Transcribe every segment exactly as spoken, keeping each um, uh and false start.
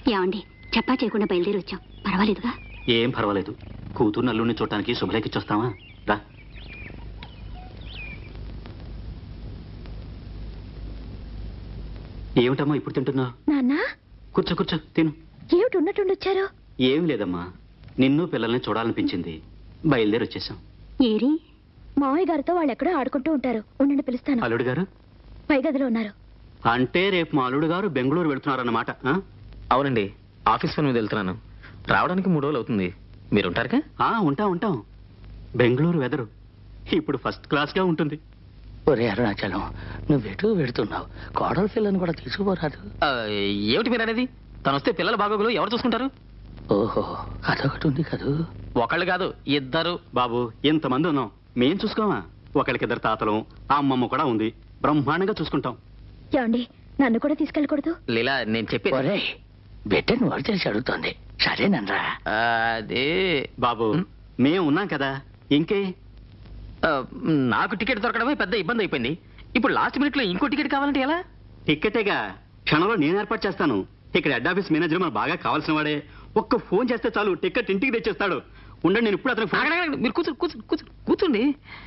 ఏమండి చెప్పా చేయకుండా బయలుదేరి వచ్చాం, పర్వాలేదుగా? ఏం పర్వాలేదు. కూతురు నల్లుడిని చూడటానికి శుభలేఖ ఇచ్చొస్తావా? రా. ఏమిటమ్మా ఇప్పుడు తింటున్నా? నాన్న కూర్చో కూర్చో తిను. ఏమిటి ఉన్నట్టుండొచ్చారు? ఏం లేదమ్మా, నిన్ను పిల్లల్ని చూడాలనిపించింది, బయలుదేరి వచ్చేసాం. ఏరి మావయ్య గారితో వాళ్ళు ఎక్కడో ఆడుకుంటూ ఉంటారు, ఉండండి పిలుస్తాను. అల్లుడు గారు పై గదిలో ఉన్నారు. అంటే రేపు మా అల్లుడు గారు బెంగళూరు వెళ్తున్నారన్నమాట? అవునండి, ఆఫీస్ పని మీద వెళ్తున్నాను. రావడానికి మూడు రోజులు అవుతుంది. మీరు ఉంటారుగా? ఉంటాం ఉంటాం. బెంగళూరు వెదరు ఇప్పుడు ఫస్ట్ క్లాస్ గా ఉంటుంది. ఒరే అరుణాచలం, నువ్వెటు వెడుతున్నావు? కోడల పిల్లని కూడా తీసుకుపోరాదు. ఏమిటి మీరు అనేది? తను వస్తే పిల్లల బాగోగులు ఎవరు చూసుకుంటారు? ఓహో, అదొకటి ఉంది కదూ. ఒకళ్ళు కాదు, ఇద్దరు. బాబు ఎంతమంది ఉన్నాం, మేం చూసుకోమా? ఒకళ్ళకిద్దరు తాతలు, ఆ అమ్మమ్మ కూడా ఉంది, బ్రహ్మాండంగా చూసుకుంటాం. ఏమండి నన్ను కూడా తీసుకెళ్ళకూడదు? లీలా నేను చెప్పి బిడ్డను వాడు చేసి అడుగుతోంది, సరేనరా? అదే బాబు మేం ఉన్నాం కదా, ఇంకే. నాకు టికెట్ దొరకడమే పెద్ద ఇబ్బంది అయిపోయింది. ఇప్పుడు లాస్ట్ మినిట్ లో ఇంకో టికెట్ కావాలంటే ఎలా? టికెటేగా, క్షణంలో నేను ఏర్పాటు చేస్తాను. ఇక్కడ హెడ్ ఆఫీస్ మేనేజర్ మనకు బాగా కావాల్సిన వాడే. ఒక్క ఫోన్ చేస్తే చాలు, టికెట్ ఇంటికి తెచ్చేస్తాడు. ఉండండి, నేను ఇప్పుడు అతను. మీరు కూర్చో కూర్చో కూర్చో కూర్చోండి.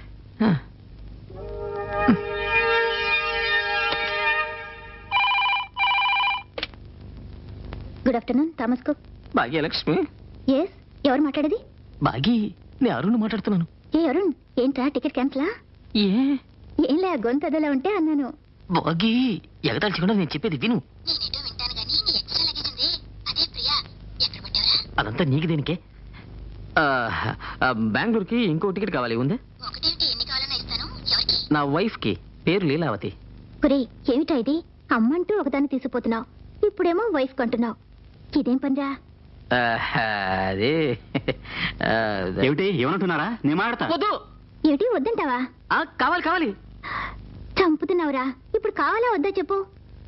Good afternoon Thomas Cook. Bhagyalakshmi. Yes, ఎవరు మాట్లాడేది? భాగి, నేను అరుణ్ మాట్లాడుతున్నాను. ఏ అరుణ్, ఏంట్రా టికెట్ క్యాన్సిలా? ఏ ఏం లే, గొంతు అదోలా ఉంటే అన్నాను. భాగి, ఎగతాల్చకుండా నేను చెప్పేది విను. అదంతా నీకు దేనికే? బెంగళూరుకి ఇంకో టికెట్ కావాలి, ఉందే? నా వైఫ్ కి, పేరు లీలావతి. ఒరే ఏమిటా ఇది, అమ్మంటూ ఒకదాన్ని తీసుకుపోతున్నావు, ఇప్పుడేమో వైఫ్ కొంటున్నావు, ఇదేం పనిరా? అదే ఏమిటి, ఏమంటున్నారా? నేను మాడతా. వద్దు. ఏమిటి వద్దంటావా? కావాలి కావాలి. చంపుతున్నావురా, ఇప్పుడు కావాలా వద్దా చెప్పు.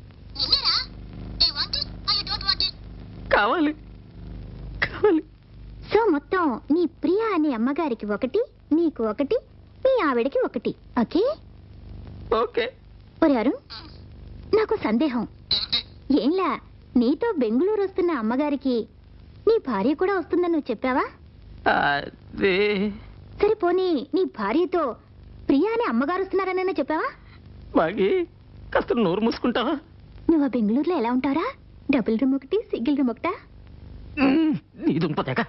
కావాలి కావాలి. సో మొత్తం నీ ప్రియా అనే అమ్మగారికి ఒకటి, నీకు ఒకటి, మీ ఆవిడకి ఒకటి. Okay okay. ఒరే అరుణ్, నాకు సందేహం. ఏంలా, నీతో బెంగళూరు వస్తున్న అమ్మగారికి నీ భార్య కూడా వస్తుందని నువ్వు చెప్పావా? సరే పోనీ, నీ భార్యతో ప్రియా అనే అమ్మగారు వస్తున్నారనైనా చెప్పావా? బాగి, కాస్త నోరు మూసుకుంటావా? నువ్వు ఆ బెంగళూరులో ఎలా ఉంటావురా? డబుల్ రూమ్ ఒకటి, సింగిల్ రూమ్ ఒకటా? నీ దుంపతేక.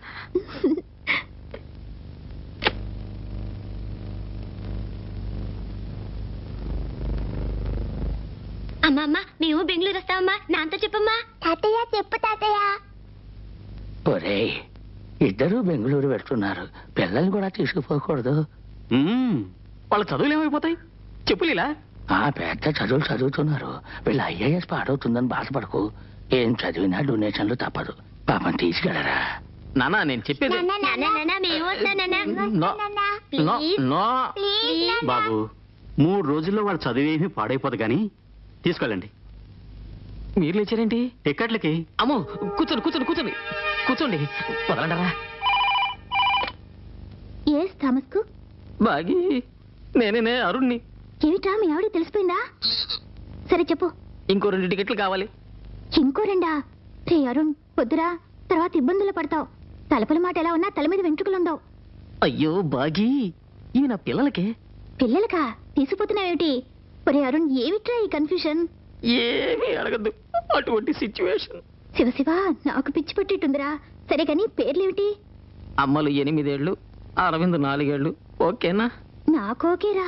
అమ్మా అమ్మా, మేము బెంగళూరు వస్తామమ్మా, నాతో చెప్పమ్మా. తాతయ్య చెప్పు తాతయ్య. ఒరే, ఇద్దరు బెంగళూరు వెళ్తున్నారు, పిల్లల్ని కూడా తీసుకుపోకూడదు. వాళ్ళ చదువులు ఏమైపోతాయి చెప్పులేలా? ఆ పెద్ద చదువులు చదువుతున్నారు, వీళ్ళు ఐఏఎస్ పాడవుతుందని బాధపడకు. ఏం చదివినా డొనేషన్లు తప్పదు, పాపం తీసుకెళ్ళరా. నానా నేను చెప్పేది. బాబు మూడు రోజుల్లో వాళ్ళ చదివేమీ పాడైపోదు గాని తీసుకెళ్ళండి. మీరు లేచారేంటి? టికెట్లకి. అమ్మో, కూర్చోండి కూర్చోండి కూర్చోండి కూర్చోండి, వదలంటారా? ఎస్ థామస్ కు. బాగి, నేనే అరుణ్ని. ఏమిటా, మీ ఆవిడ తెలిసిపోయిందా? సరే చెప్పు. ఇంకో రెండు టికెట్లు కావాలి. ఇంకో రెండా? రే అరుణ్ వద్దురా, తర్వాత ఇబ్బందులు పడతావు. తలపల మాట ఎలా ఉన్నా తల మీద వెంట్రుకలుండవు. అయ్యో బాగి, ఇవి నా పిల్లలకే. పిల్లలకా తీసుకుపోతున్నావేమిటి? ఒరే అరుణ్, ఏమిట్రా ఈ కన్ఫ్యూషన్? ఏమీ అడగద్దు, అటువంటి సిచ్యువేషన్. శివశివ, నాకు పిచ్చి పట్టిట్టుందిరా. సరే కానీ పేర్లేమిటి? అమ్మలు ఎనిమిదేళ్లు, అరవింద్ నాలుగేళ్లు. ఓకేనా? నాకు ఓకేరా.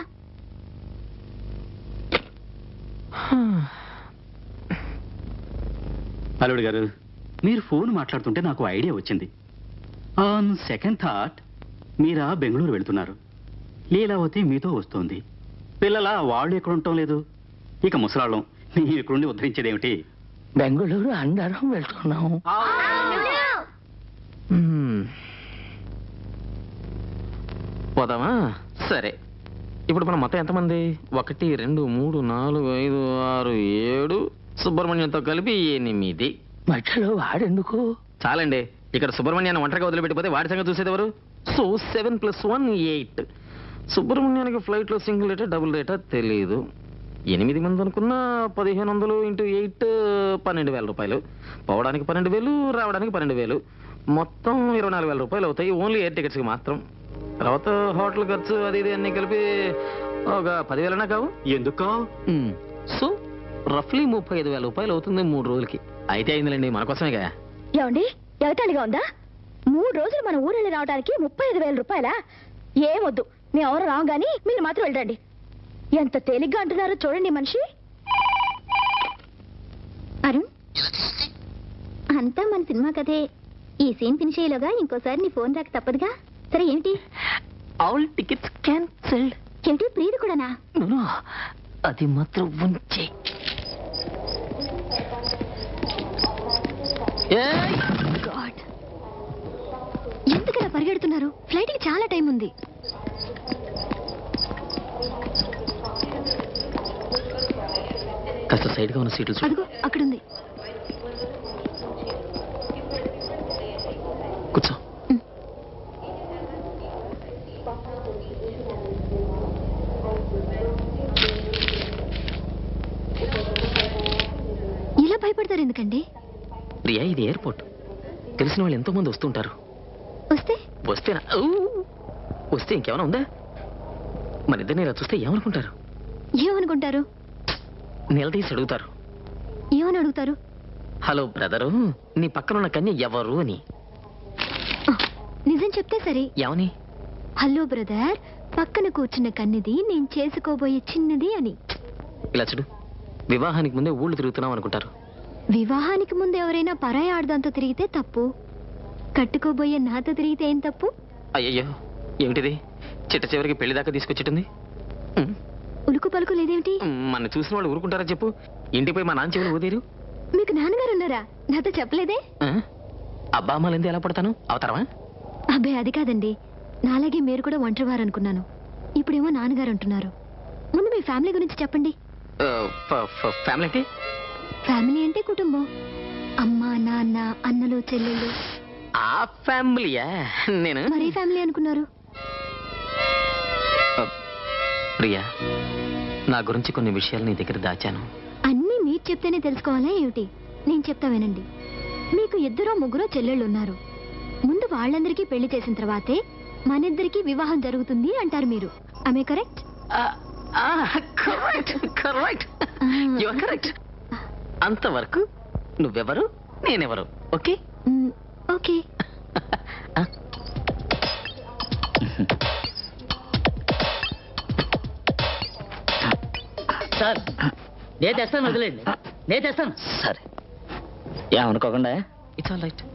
అల్లుడు గారు, మీరు ఫోన్ మాట్లాడుతుంటే నాకు ఐడియా వచ్చింది. ఆన్ సెకండ్ థాట్, మీరా బెంగళూరు వెళ్తున్నారు, లీలావతి మీతో వస్తోంది. పిల్లల వాళ్ళు ఎక్కడ ఉండటం లేదు, ఇక ముసలాళ్ళం మీరు ఇక్కడుండి ఉద్ధరించేదేమిటి? బెంగళూరు అందరం వెళ్తున్నాం. పోదామా? సరే, ఇప్పుడు మనం మొత్తం ఎంతమంది? ఒకటి రెండు మూడు నాలుగు ఐదు ఆరు ఏడు, సుబ్రహ్మణ్యంతో కలిపి ఎనిమిది. మధ్యలో వాడెందుకు? చాలండి, ఇక్కడ సుబ్రహ్మణ్యాన్ని ఒంటరిగా వదిలిపెట్టిపోతే వాడి సంగతి చూసేది ఎవరు? So seven plus one eight. సుబ్రహ్మణ్యానికి ఫ్లైట్ లో సింగిల్ రేటా డబుల్ రేటా తెలీదు. ఎనిమిది మంది అనుకున్నా పదిహేను వందలు ఇంటూ ఎయిట్ పన్నెండు వేల రూపాయలు. పోవడానికి పన్నెండు వేలు, రావడానికి పన్నెండు వేలు, మొత్తం ఇరవై నాలుగు వేల రూపాయలు అవుతాయి ఓన్లీ ఎయిర్ టికెట్స్కి మాత్రం. తర్వాత హోటల్ ఖర్చు అది ఇది అన్నీ కలిపి ఒక పదివేలనా కావు. ఎందుకు? సో రఫ్లీ ముప్పై ఐదు వేల రూపాయలు అవుతుంది మూడు రోజులకి. అయితే అయిందిలేండి, మన కోసమేగా. ఏమండి ఎగతాళిగా ఉందా? మూడు రోజులు మన ఊరెళ్ళి రావడానికి ముప్పై ఐదు వేల రూపాయలా? ఏమొద్దు, మేము ఎవరు రావు గాని మీరు మాత్రం వెళ్ళండి. ఎంత తేలిగ్గా అంటున్నారో చూడండి మనిషి. అరుణ్, అంతా మన సినిమా కథే. ఈ సీన్ ఫినిష్ అయ్యేలోగా ఇంకోసారి నీ ఫోన్ రాక తప్పదుగా. సరే ఏమిటి? All tickets cancelled. ఏమిటి ప్రీతి కూడానా? అది మాత్రం ఉంచే. గాడ్, ఎందుకలా పరిగెడుతున్నారు? ఫ్లైట్ కి చాలా టైం ఉంది. కాస్త సైడ్ గా ఉన్న సీట్లు చూడు. అదిగో అక్కడుంది. కూర్చో. ఇలా భయపడతారు ఎందుకండి? ప్రియా, ఇది ఎయిర్పోర్ట్. తెలిసిన వాళ్ళు ఎంతో మంది వస్తుంటారు. వస్తే వస్తేనా? ఊ! వస్తే ఇంకేమైనా ఉందా? మన ఇద్దరిని ఇలా చూస్తే ఏమనుకుంటారు? ఏమనుకుంటారు? నిలదీసి అడుగుతారు. ఏమని అడుగుతారు? హలో బ్రదరు, నీ పక్కన ఉన్న కన్య ఎవరు అని. నిజం చెప్తే సరే. ఏమని? హలో బ్రదర్, పక్కన కూర్చున్న కన్నిది నేను చేసుకోబోయే చిన్నది అని. ఇలా చూడు, వివాహానికి ముందే ఊళ్ళు తిరుగుతున్నాం అనుకుంటారు. వివాహానికి ముందు ఎవరైనా పరాయి ఆడదాంతో తిరిగితే తప్పు, కట్టుకోబోయే నాతో తిరిగితే ఏం తప్పు? అయ్యయ్యో, ఏమిటిది? చిట్ట చివరికి పెళ్లి దాకా తీసుకొచ్చేటుంది. ఉలుకు పలుకు లేదేమిటి? మన చూసిన వాళ్ళు ఊరుకుంటారా చెప్పు? ఇంటిపై మా నాన్న చెవులు ఊదేరు. మీకు నాన్నగారు ఉన్నారా? నాతో చెప్పలేదే. అబ్బా అమ్మాలంది ఎలా పడతాను అవతారమా? అబ్బాయి అది కాదండి, నాలాగే మీరు కూడా ఒంటరివారు అనుకున్నాను. ఇప్పుడేమో నాన్నగారు అంటున్నారు. ముందు మీ ఫ్యామిలీ గురించి చెప్పండి. ఫ్యామిలీ అంటే? ఫ్యామిలీ అంటే కుటుంబం. అమ్మ, నాన్న, అన్నలు, చెల్లెళ్ళు. ఆ ఫ్యామిలీయా? నేను మరీ ఫ్యామిలీ అనుకున్నారు. ప్రియా, నా గురించి కొన్ని విషయాలు నీ దగ్గర దాచాను. అన్నీ మీరు చెప్తేనే తెలుసుకోవాలా ఏమిటి? నేను చెప్తా వినండి. మీకు ఇద్దరో ముగ్గురో చెల్లెళ్ళు ఉన్నారు. ముందు వాళ్ళందరికీ పెళ్లి చేసిన తర్వాతే మనిద్దరికి వివాహం జరుగుతుంది అంటారు మీరు. ఆమె కరెక్ట్? Correct, correct. అంతవరకు నువ్వెవరు, నేనెవరు? Okay okay. సార్, నేను తెస్తాను, వదిలేండి, నేను తెస్తాను. సరే, ఏమనుకోకుండా. ఇట్స్ ఆల్ రైట్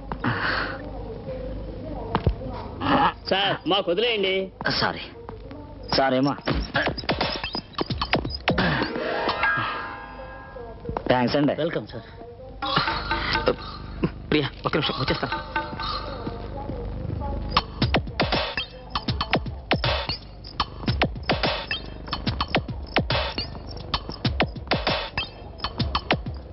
సార్, మాకు వదిలేయండి. Sorry sir. ఏమా థ్యాంక్స్ అండి. Welcome sir. ప్రియా, ఒక్క నిమిషం వచ్చేస్తాను.